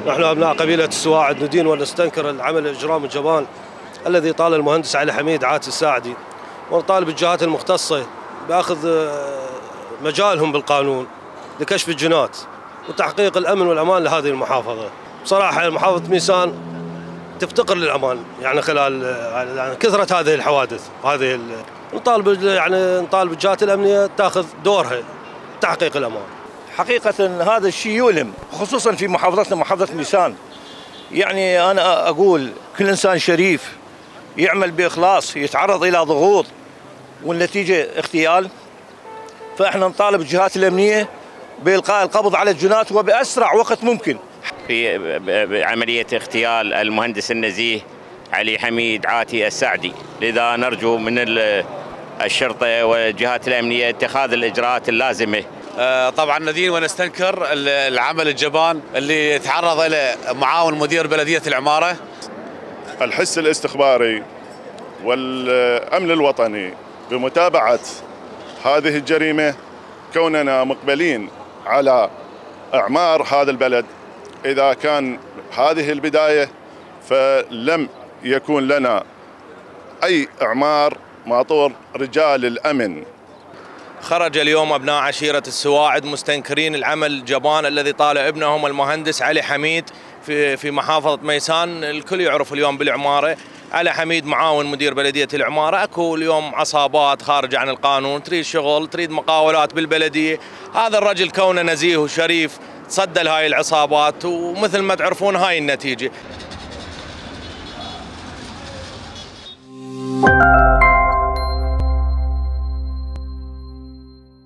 نحن أبناء قبيلة السواعد ندين ونستنكر العمل الإجرام الجبان الذي طال المهندس علي حميد عاتي الساعدي، ونطالب الجهات المختصة بأخذ مجالهم بالقانون لكشف الجنات وتحقيق الأمن والأمان لهذه المحافظة. بصراحة محافظة ميسان تفتقر للأمان يعني خلال كثرة هذه الحوادث وهذه نطالب الجهات الأمنية تأخذ دورها تحقيق الأمان. حقيقة هذا الشيء يؤلم، خصوصا في محافظتنا محافظة ميسان. يعني أنا أقول كل إنسان شريف يعمل بإخلاص يتعرض إلى ضغوط والنتيجة اغتيال، فإحنا نطالب الجهات الأمنية بإلقاء القبض على الجنات وبأسرع وقت ممكن. في عملية اغتيال المهندس النزيه علي حميد عاتي الساعدي، لذا نرجو من الشرطة والجهات الأمنية اتخاذ الإجراءات اللازمة. طبعا ندين ونستنكر العمل الجبان اللي تعرض إلى معاون مدير بلدية العمارة. الحس الاستخباري والأمن الوطني بمتابعة هذه الجريمة، كوننا مقبلين على إعمار هذا البلد. إذا كان هذه البداية فلم يكون لنا أي إعمار ماطور رجال الأمن. خرج اليوم أبناء عشيرة السواعد مستنكرين العمل الجبان الذي طال ابنهم المهندس علي حميد في محافظة ميسان. الكل يعرف اليوم بالعمارة، علي حميد معاون مدير بلدية العمارة. اكو اليوم عصابات خارجة عن القانون تريد شغل، تريد مقاولات بالبلدية. هذا الرجل كونه نزيه وشريف تصدى لهاي العصابات، ومثل ما تعرفون هاي النتيجة.